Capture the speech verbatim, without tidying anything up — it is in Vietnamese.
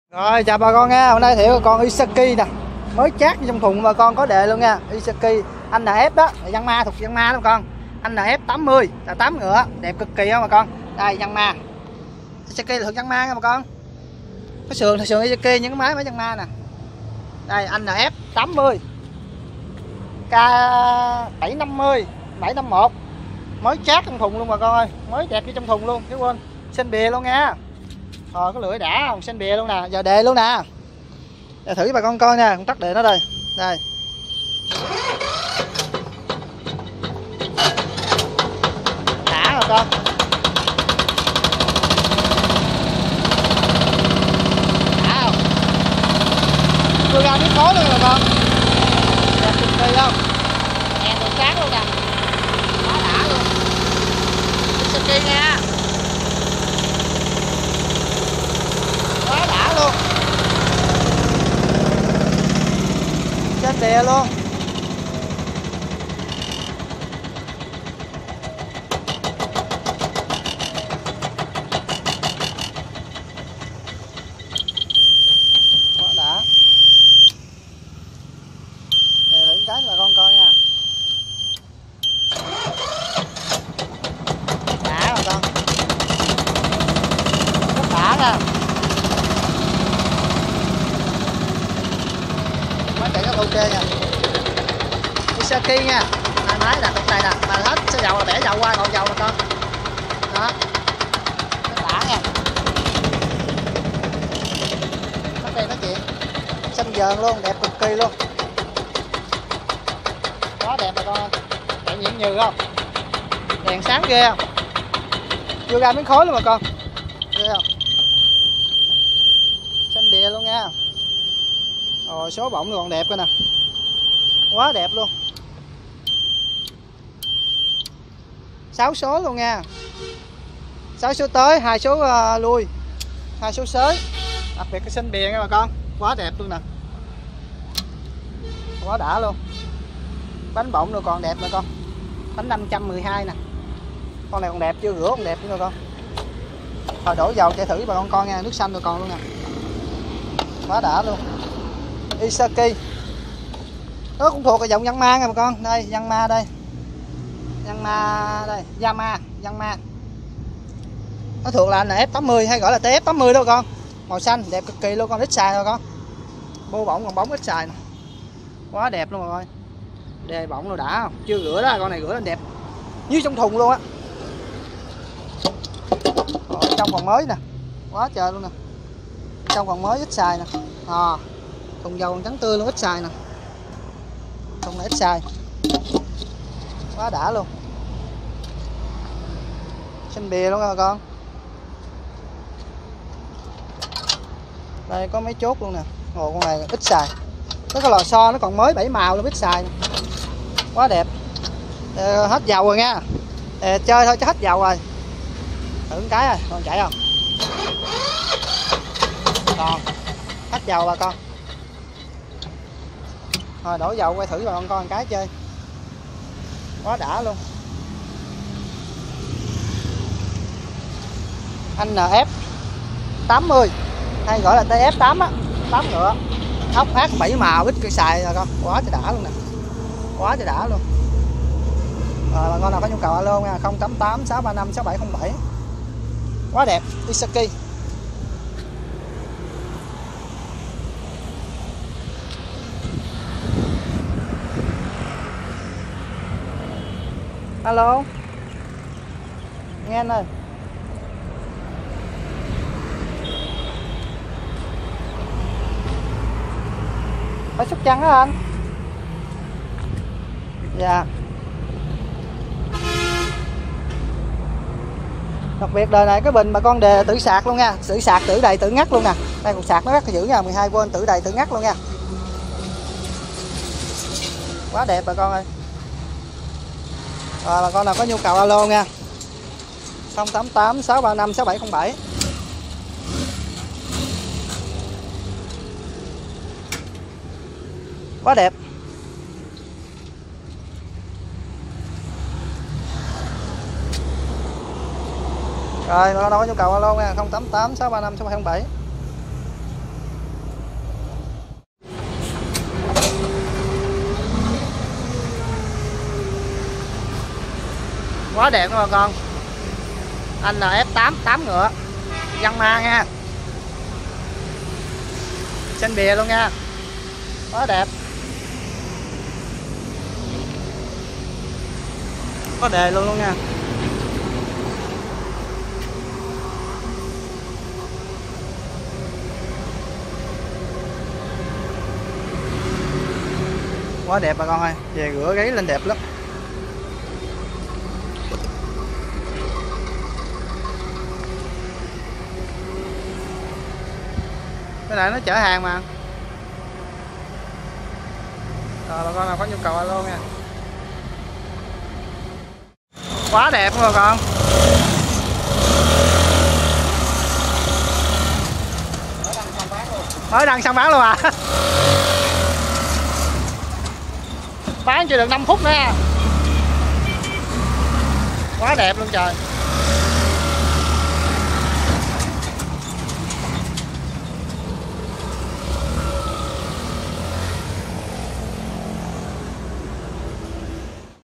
Rồi chào bà con nha, hôm nay thì con Isaki nè, mới chát trong thùng bà con có đề luôn nha. Isaki anh en ép đó, Yanmar thuộc Yanmar đó bà con. anh en ép tám mươi là tám ngựa, đẹp cực kỳ không bà con. Đây Yanmar. Isaki là thuộc Yanmar nha bà con. Cái sườn thì sườn Isaki những cái máy máy Yanmar nè. Đây anh en ép tám mươi. K bảy năm mươi, bảy năm mốt. Mới chát trong thùng luôn bà con ơi, mới đẹp như trong thùng luôn, chứ quên. Xanh bìa luôn nha. Rồi có lưỡi đã không, xanh bìa luôn nè, giờ đề luôn nè. Để thử bà con coi nha, con tắt đề nó đây. Đây. Đã rồi con. Đã không? Đưa ra miếng khối luôn rồi con. Đẹp cực kỳ không? Nghe đồ cát luôn nè. Quá đã luôn. Isaki nha. Quá đã luôn. Trên bìa luôn. Quá đã. Để thử cái là con coi nha. Đã rồi con. Rất đã nha. Máy chạy rất ok nha. Isaki nha. Hai máy đặt cái này nè, mà hết xe dầu là bẻ dầu qua còn dầu nè con. Đó. Nó đã nha. Nó đây nói chuyện. Xanh dờn luôn, đẹp cực kỳ luôn. Quá đẹp bà con ơi. Chạy nhịn nhừ không? Đèn sáng ghê không? Chưa ra miếng khối luôn bà con. Ghê không? Xanh bìa luôn nha. Rồi số bọng còn đẹp coi nè. Quá đẹp luôn. sáu số luôn nha. sáu số tới, hai số uh, lui. hai số xới. Đặc biệt cái xanh bìa nha bà con. Quá đẹp luôn nè. Quá đã luôn. Bánh bọng rồi còn đẹp nè con. Bánh năm trăm mười hai nè. Con này còn đẹp, chưa rửa còn đẹp nữa con. Rồi đổ dầu chạy thử bà con coi nha, nước xanh rồi còn luôn nè. Quá đã luôn. Isaki. Nó cũng thuộc cái dòng Yanmar nha bà con. Đây, Yanmar đây. Yanmar đây, Yamaha, Yanmar. Nó thuộc là en ép tám mươi hay gọi là tê ép tám mươi đó bà con. Màu xanh đẹp cực kỳ luôn con, ít xài rồi con. Bô bọng còn bóng ít xài nè. Quá đẹp luôn rồi. Đề bọng rồi đã không? Chưa rửa đó, con này rửa lên đẹp. Như trong thùng luôn á. Rồi, trong còn mới nè. Quá trời luôn nè. Trong còn mới ít xài nè. À, thùng dầu còn trắng tươi luôn, ít xài nè. Thùng này ít xài. Quá đã luôn. Xanh bìa luôn nha bà con. Đây có mấy chốt luôn nè. Ồ, con này ít xài. Nó cái lò xo nó còn mới bảy màu luôn, ít xài nè. Quá đẹp. Ờ, hết dầu rồi nha. Ờ, chơi thôi chứ hết dầu rồi. Thử một cái rồi, còn chạy không? Còn hết dầu bà con. Rồi đổ dầu quay thử bà con coi một cái chơi. Quá đã luôn. en ép tám mươi hay gọi là tê ép tám á, tám ngựa. Ốc ác bảy màu, ít cây xài rồi con. Quá trời đã luôn nè. Quá trời đã luôn. Rồi bà con nào có nhu cầu alo nha, không tám tám sáu ba năm sáu bảy không bảy. Quá đẹp, Isaki. Alo. Nghe anh ơi. Phải Sóc Trăng hả anh? Dạ. Đặc biệt đời này cái bình mà con đề tự sạc luôn nha, tự sạc tự đầy tự ngắt luôn nè. Đây cục sạc nó rất là dữ nha, mười hai vôn tự đầy tự ngắt luôn nha. Quá đẹp bà con ơi. Rồi bà con nào có nhu cầu alo nha. không tám tám sáu ba năm sáu bảy không bảy. Quá đẹp. Rồi, bà con nào có nhu cầu alo nha, không tám tám sáu ba năm sáu bảy không bảy. Quá đẹp luôn bà con. Anh là ép tám, tám ngựa Văn Ma nha, xanh bìa luôn nha, quá đẹp, có đề luôn luôn nha. Quá đẹp bà con ơi, về rửa gáy lên đẹp lắm. Cái này nó chở hàng mà. Rồi bà con nào có nhu cầu alo nha. Quá đẹp luôn bà con. Mới đăng xong bán luôn à. Bán chưa được năm phút nữa nha. Quá đẹp luôn trời.